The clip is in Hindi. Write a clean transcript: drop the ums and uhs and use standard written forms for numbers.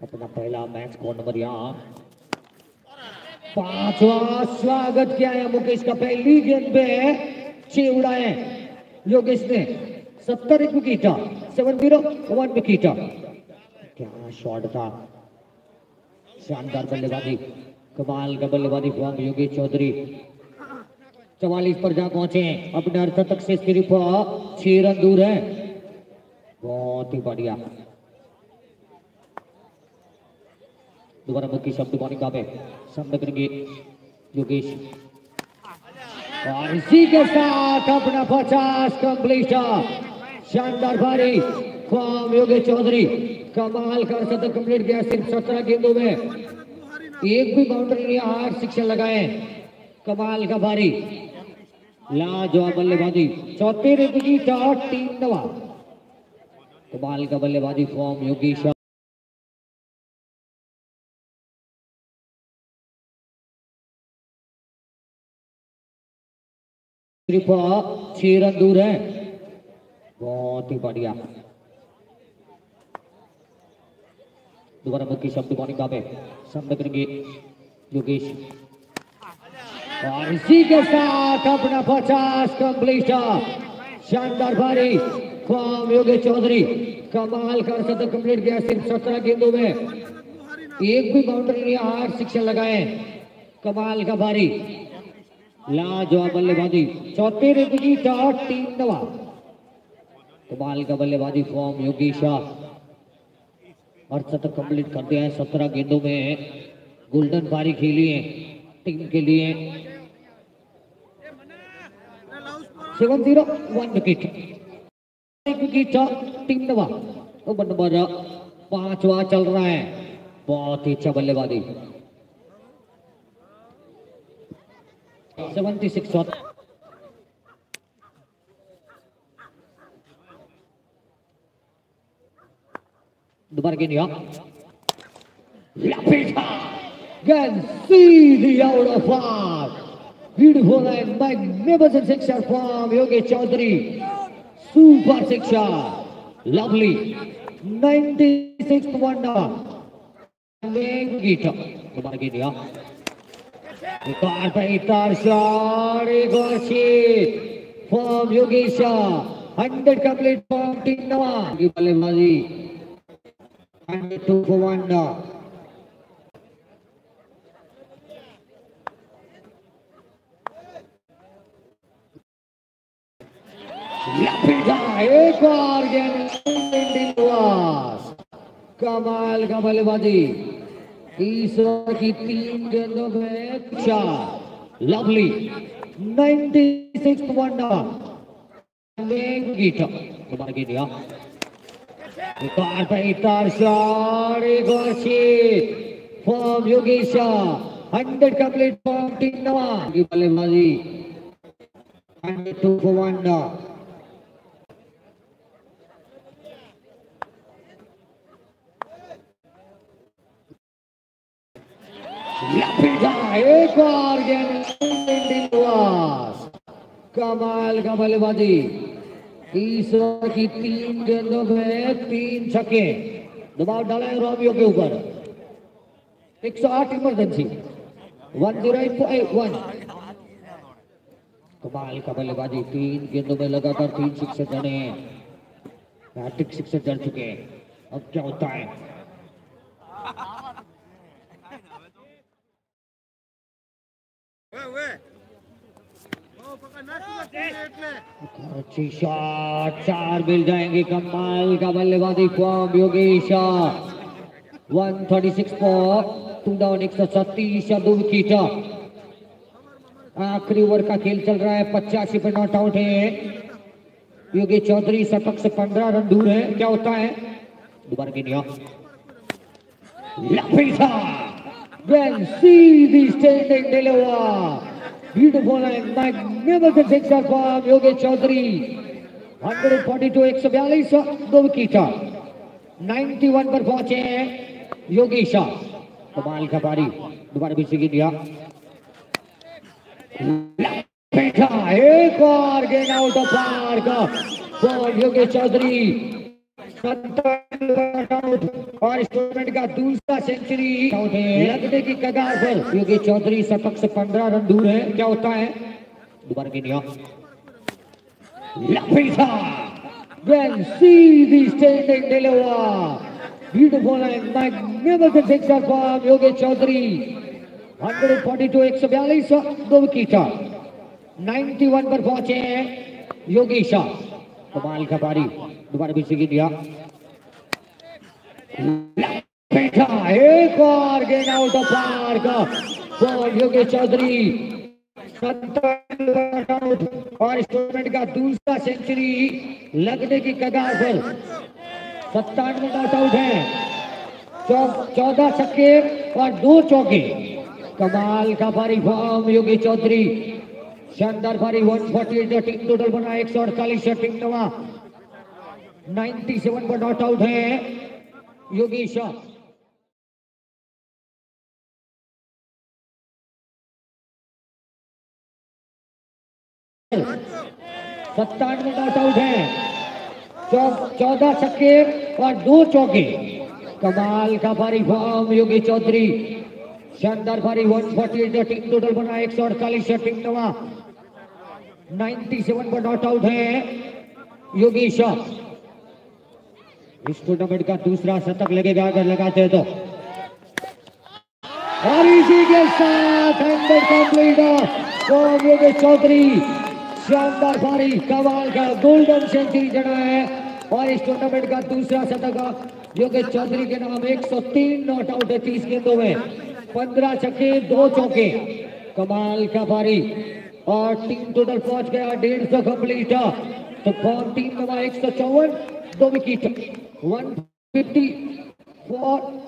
अपना पहला मैच स्कोर नंबर यहाँ 5वां स्वागत किया है मुकेश का। पहली गेंद पे 6 उड़ाए योगेश ने। 70 विकेट, 7-0 विकेट। क्या शॉट था, शानदार बल्लेबाजी, कमाल का बल्लेबाजी फॉर्म योगेश चौधरी। 44 पर जा पहुंचे, अपने अर्धशतक से सिर्फ 6 रन दूर है। बहुत ही बढ़िया। दोबारा मुकेश शब्द बॉलिंग पे सामने करेंगे योगेश, और इसी के साथ अपना 50 कंप्लीट। शानदार भारी फॉर्म योगेश चौधरी, कमाल का शतक कंप्लीट किया। सिर्फ 17 गेंदों में एक भी बाउंड्री नहीं, 8 सिक्सर लगाए। कमाल का भारी, लाजवाब बल्लेबाजी, 74 विकेट और 3 नवा। कमाल का बल्लेबाजी फॉर्म योगेश। सिर्फ 6 रन दूर है। बहुत ही बढ़िया। दोबारा मुकेश शब्द बॉलिंग पे सामने करेंगे योगेश, और इसी के साथ अपना 50 कंप्लीट। शानदार भारी फॉर्म योगेश चौधरी, कमाल का शतक कंप्लीट किया। सिर्फ 17 गेंदों में एक भी बाउंड्री नहीं, 8 सिक्सर लगाए। कमाल का भारी, लाजवाब बल्लेबाजी, 74 विकेट और 3 नवा। कमाल का बल्लेबाजी फॉर्म योगेश, और शतक कंप्लीट करते हैं। 17 गेंदों में गोल्डन पारी खेली है टीम के लिए। 7-0 विकेट, विकेट, 3 नवा। ओवर नंबर 5वां चल रहा है। बहुत ही अच्छा बल्लेबाजी, 76 दोबारा गेंद can see the out of park. Beautiful and magnificent sixer from Yogesh Chaudhary. Super sixer, lovely, 96th wonder. दोबारा गेंद shot, एक और 6 from Yogesh. 100 complete from Team Nava. बल्लेबाजी 102 for 1. एक और गेंद, कमाल का बल्लेबाजी। ईश्वर की 3 गेंदों में 4, लवली, 96th वंडर। दोबारा गेंद शॉट, एक और 6 from Yogesh. 100 complete from team नवा की बल्लेबाजी 102 for 1. एक और गेंद, कमाल का बल्लेबाजी। ईश्वर की 3 गेंदों में 3 छक्के। दबाव डाला है रोमियो के ऊपर। 108 इमरजेंसी, 108 कमाल का बल्लेबाजी। 3 गेंदों में लगातार 3 सिक्सर जड़े हैं, हैट्रिक सिक्सर जड़ चुके हैं। अब क्या होता है? अच्छी शॉट, 4 मिल जाएंगे। कमाल का बल्लेबाजी फॉर्म योगेश। 136 पर 2 डाउन, 137, 2 विकेट। आखिरी ओवर का खेल चल रहा है। 85 पर नॉट आउट है योगेश चौधरी। शतक से 15 रन दूर है। क्या होता है? दोबारा गेंद, see the standing deliver. Beautiful and magnificent sixer from Yogesh Chaudhary. 142, 142, 2 wicket. 91 पर पहुंचे योगेश। कमाल का पारी। दोबारा भी गेंद, एक और गेंद out of park for Yogesh Chaudhary. और इस टूर्नामेंट का दूसरा सेंचुरी लगने की कगार पर योगी चौधरी शतक से 15 रन दूर है। क्या होता है दोबारा की नियम When see the standing deliver, beautiful and magnificent sixer from Yogesh Chaudhary. 142 142 दो विकेट 91 पर पहुंचे हैं योगेश। कमाल का पारी दोबारा भी सीखी दिया। एक और गेंद out of park for Yogesh Chaudhary. और इस टूर्नामेंट का दूसरा सेंचुरी लगने की कगार पर 97 नॉट आउट है। 14 छक्के और 2 चौके। कमाल का पारी फॉर्म योगेश चौधरी। शानदार पारी 148 टीम टोटल बना 148 टीम नवा 97 पर नॉट आउट है योगेश। 97 नॉट आउट है। 14 छक्के और 2 चौके। कमाल का पारी फॉर्म योगेश चौधरी। शानदार पारी 148 टीम टोटल बना 148 टीम नवा 97 पर नॉट आउट है योगेश। इस टूर्नामेंट का दूसरा शतक लगेगा अगर लगाते हैं तो। और इसी के साथ 100 कंप्लीट फॉर योगेश चौधरी। शानदार पारी कमाल का गोल्डन सेंचुरी जड़ा है। और इस टूर्नामेंट का दूसरा शतक योगेश चौधरी के नाम 103 नॉट आउट है 30 गेंदों में 15 छक्के 2 चौके। कमाल का पारी और टीम टोटल पहुंच गया 150 कंप्लीट। तो फॉर्म टीम नंबर 154 2 विकेट 154